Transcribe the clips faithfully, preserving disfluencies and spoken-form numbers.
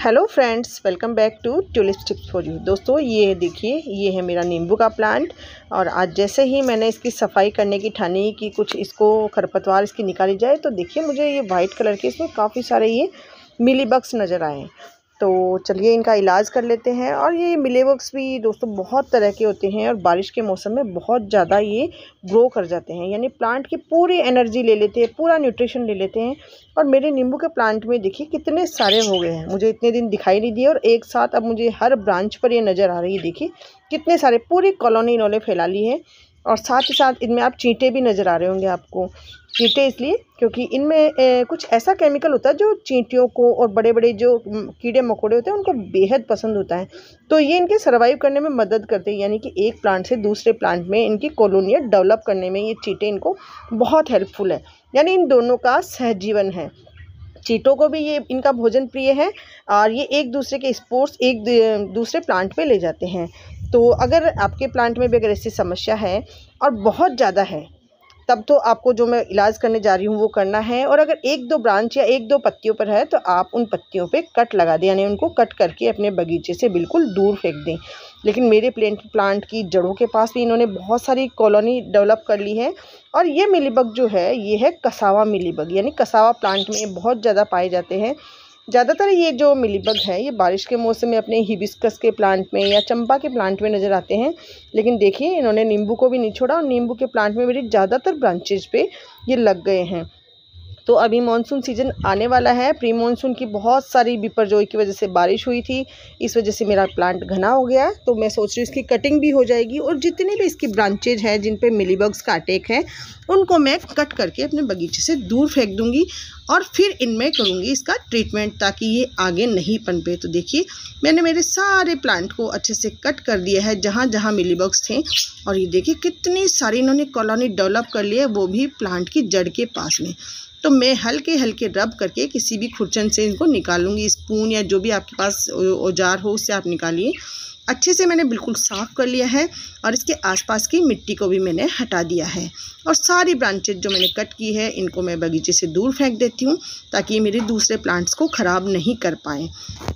Hello friends, welcome back to Tulip Tips for you. दोस्तों ये देखिए, ये है मेरा नींबू का प्लांट। और आज जैसे ही मैंने इसकी सफाई करने की ठानी कि कुछ इसको खरपतवार इसकी निकाली जाए, तो देखिए मुझे ये वाइट कलर के इसमें काफ़ी सारे ये मिली बग्स नज़र आए। तो चलिए इनका इलाज कर लेते हैं। और ये मिली बग्स भी दोस्तों बहुत तरह के होते हैं और बारिश के मौसम में बहुत ज़्यादा ये ग्रो कर जाते हैं, यानी प्लांट की पूरी एनर्जी ले लेते हैं, पूरा न्यूट्रिशन ले लेते हैं। और मेरे नींबू के प्लांट में देखिए कितने सारे हो गए हैं, मुझे इतने दिन दिखाई नहीं दिए और एक साथ अब मुझे हर ब्रांच पर ये नज़र आ रही है। देखिए कितने सारे, पूरी कॉलोनी इन्होंने फैला ली है। और साथ ही साथ इनमें आप चींटे भी नज़र आ रहे होंगे आपको। चींटे इसलिए क्योंकि इनमें ए, कुछ ऐसा केमिकल होता है जो चींटियों को और बड़े बड़े जो कीड़े मकोड़े होते हैं उनको बेहद पसंद होता है। तो ये इनके सर्वाइव करने में मदद करते हैं, यानी कि एक प्लांट से दूसरे प्लांट में इनकी कॉलोनियाँ डेवलप करने में ये चींटे इनको बहुत हेल्पफुल है। यानी इन दोनों का सहजीवन है। चींटों को भी ये इनका भोजन प्रिय है और ये एक दूसरे के स्पोर्स एक दूसरे प्लांट पे ले जाते हैं। तो अगर आपके प्लांट में भी अगर ऐसी समस्या है और बहुत ज़्यादा है, तब तो आपको जो मैं इलाज करने जा रही हूँ वो करना है। और अगर एक दो ब्रांच या एक दो पत्तियों पर है तो आप उन पत्तियों पे कट लगा दें, यानी उनको कट करके अपने बगीचे से बिल्कुल दूर फेंक दें। लेकिन मेरे प्लांट प्लांट की जड़ों के पास भी इन्होंने बहुत सारी कॉलोनी डेवलप कर ली है। और ये मिलीबग जो है ये है कसावा मिलीबग, यानी कसावा प्लांट में बहुत ज़्यादा पाए जाते हैं। ज़्यादातर ये जो मिलीबग है ये बारिश के मौसम में अपने हिबिस्कस के प्लांट में या चंपा के प्लांट में नज़र आते हैं। लेकिन देखिए इन्होंने नींबू को भी नहीं छोड़ा और नींबू के प्लांट में मेरी ज़्यादातर ब्रांचेज पे ये लग गए हैं। तो अभी मानसून सीज़न आने वाला है। प्री मानसून की बहुत सारी बिपरजोई की वजह से बारिश हुई थी, इस वजह से मेरा प्लांट घना हो गया। तो मैं सोच रही हूँ इसकी कटिंग भी हो जाएगी और जितनी भी इसकी ब्रांचेज हैं जिन पे मिलीबग्स का अटैक है उनको मैं कट करके अपने बगीचे से दूर फेंक दूँगी और फिर इनमें करूँगी इसका ट्रीटमेंट ताकि ये आगे नहीं पनपे। तो देखिए मैंने मेरे सारे प्लांट को अच्छे से कट कर दिया है जहाँ जहाँ मिलीबग्स थे। और ये देखिए कितनी सारी इन्होंने कॉलोनी डेवलप कर ली है, वो भी प्लांट की जड़ के पास में। तो मैं हल्के हल्के रब करके किसी भी खुरचन से इनको निकालूंगी, स्पून या जो भी आपके पास औजार हो उससे आप निकालिए। अच्छे से मैंने बिल्कुल साफ़ कर लिया है और इसके आसपास की मिट्टी को भी मैंने हटा दिया है। और सारी ब्रांचेज जो मैंने कट की है इनको मैं बगीचे से दूर फेंक देती हूँ ताकि मेरे दूसरे प्लांट्स को ख़राब नहीं कर पाएँ।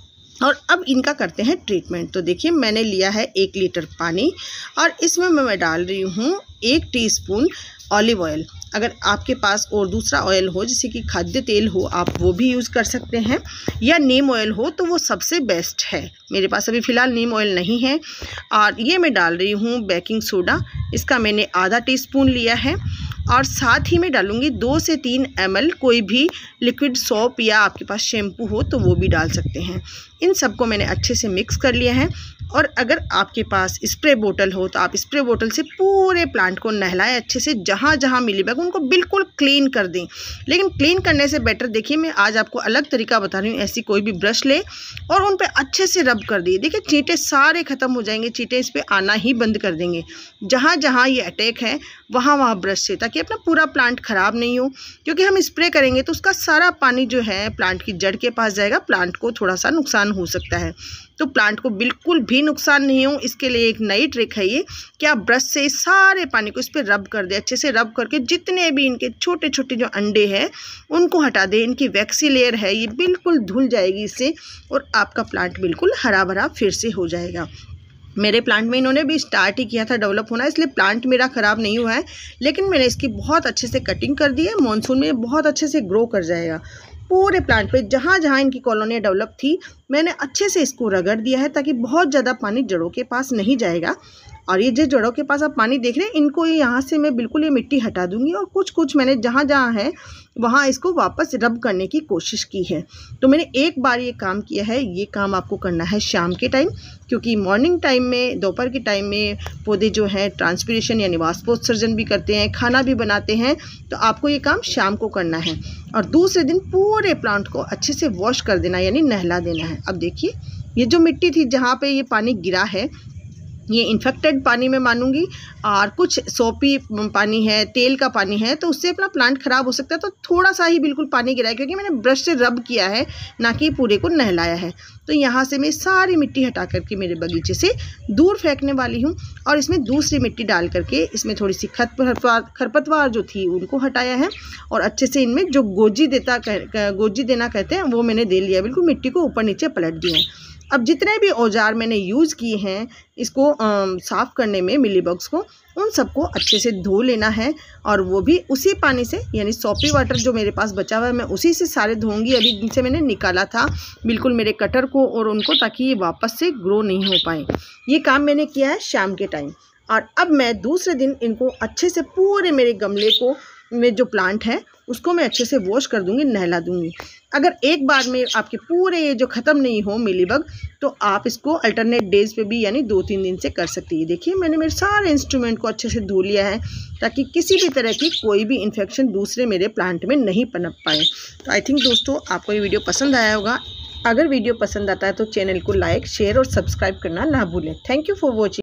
और अब इनका करते हैं ट्रीटमेंट। तो देखिए मैंने लिया है एक लीटर पानी और इसमें मैं डाल रही हूँ एक टीस्पून ऑलिव ऑयल। अगर आपके पास और दूसरा ऑयल हो जैसे कि खाद्य तेल हो आप वो भी यूज़ कर सकते हैं, या नीम ऑयल हो तो वो सबसे बेस्ट है। मेरे पास अभी फ़िलहाल नीम ऑयल नहीं है। और ये मैं डाल रही हूँ बेकिंग सोडा, इसका मैंने आधा टीस्पून लिया है। और साथ ही मैं डालूँगी दो से तीन एम एल कोई भी लिक्विड सोप या आपके पास शैम्पू हो तो वो भी डाल सकते हैं। इन सबको मैंने अच्छे से मिक्स कर लिया है। और अगर आपके पास स्प्रे बोतल हो तो आप स्प्रे बोतल से पूरे प्लांट को नहलाएं अच्छे से, जहाँ जहाँ मिलीबग उनको बिल्कुल क्लीन कर दें। लेकिन क्लीन करने से बेटर देखिए मैं आज आपको अलग तरीका बता रही हूँ। ऐसी कोई भी ब्रश ले और उन पे अच्छे से रब कर दिए। देखिए चींटे सारे ख़त्म हो जाएंगे, चींटे इस पर आना ही बंद कर देंगे जहाँ जहाँ ये अटैक है वहाँ वहाँ ब्रश से, ताकि अपना पूरा प्लांट ख़राब नहीं हो। क्योंकि हम स्प्रे करेंगे तो उसका सारा पानी जो है प्लांट की जड़ के पास जाएगा, प्लांट को थोड़ा सा नुकसान हो सकता है। तो प्लांट को बिल्कुल भी नुकसान नहीं हो इसके लिए एक नई ट्रिक है ये कि आप ब्रश से सारे पानी को इस पर रब कर दें। अच्छे से रब करके जितने भी इनके छोटे छोटे जो अंडे हैं उनको हटा दें। इनकी वैक्सी लेयर है ये बिल्कुल धुल जाएगी इससे और आपका प्लांट बिल्कुल हरा भरा फिर से हो जाएगा। मेरे प्लांट में इन्होंने भी स्टार्ट ही किया था डेवलप होना, इसलिए प्लांट मेरा ख़राब नहीं हुआ है। लेकिन मैंने इसकी बहुत अच्छे से कटिंग कर दी है, मानसून में बहुत अच्छे से ग्रो कर जाएगा। पूरे प्लांट पे जहाँ जहाँ इनकी कॉलोनियाँ डेवलप थी मैंने अच्छे से इसको रगड़ दिया है ताकि बहुत ज़्यादा पानी जड़ों के पास नहीं जाएगा। और ये जो जड़ों के पास आप पानी देख रहे हैं इनको यहाँ से मैं बिल्कुल ये मिट्टी हटा दूंगी और कुछ कुछ मैंने जहाँ जहाँ है वहाँ इसको वापस रब करने की कोशिश की है। तो मैंने एक बार ये काम किया है, ये काम आपको करना है शाम के टाइम, क्योंकि मॉर्निंग टाइम में दोपहर के टाइम में पौधे जो हैं ट्रांसपिरेशन यानी वाष्पोत्सर्जन भी करते हैं, खाना भी बनाते हैं। तो आपको ये काम शाम को करना है और दूसरे दिन पूरे प्लांट को अच्छे से वॉश कर देना यानी नहला देना है। अब देखिए ये जो मिट्टी थी जहाँ पे ये पानी गिरा है ये इन्फेक्टेड पानी में मानूंगी, और कुछ सोपी पानी है, तेल का पानी है, तो उससे अपना प्लांट ख़राब हो सकता है। तो थोड़ा सा ही बिल्कुल पानी गिराया, क्योंकि मैंने ब्रश से रब किया है, ना कि पूरे को नहलाया है। तो यहाँ से मैं सारी मिट्टी हटा करके मेरे बगीचे से दूर फेंकने वाली हूँ, और इसमें दूसरी मिट्टी डाल करके इसमें थोड़ी सी खरपतवार खरपतवार जो थी उनको हटाया है, और अच्छे से इनमें जो गोजी देता गोजी देना कहते हैं वो मैंने दे लिया, बिल्कुल मिट्टी को ऊपर नीचे पलट दिया है। अब जितने भी औजार मैंने यूज़ किए हैं इसको साफ़ करने में, मिलीबग्स को, उन सबको अच्छे से धो लेना है, और वो भी उसी पानी से, यानी सोपी वाटर जो मेरे पास बचा हुआ है मैं उसी से सारे धोऊंगी। अभी जिनसे मैंने निकाला था बिल्कुल मेरे कटर को और उनको, ताकि ये वापस से ग्रो नहीं हो पाए। ये काम मैंने किया है शाम के टाइम। और अब मैं दूसरे दिन इनको अच्छे से पूरे मेरे गमले को में जो प्लांट है उसको मैं अच्छे से वॉश कर दूंगी, नहला दूंगी। अगर एक बार में आपके पूरे ये जो ख़त्म नहीं हो मिलीबग, तो आप इसको अल्टरनेट डेज पे भी, यानी दो तीन दिन से कर सकती है। देखिए मैंने मेरे सारे इंस्ट्रूमेंट को अच्छे से धो लिया है, ताकि किसी भी तरह की कोई भी इन्फेक्शन दूसरे मेरे प्लांट में नहीं पनप पाए। तो आई थिंक दोस्तों आपको ये वीडियो पसंद आया होगा। अगर वीडियो पसंद आता है तो चैनल को लाइक, शेयर और सब्सक्राइब करना ना भूलें। Thank you for watching.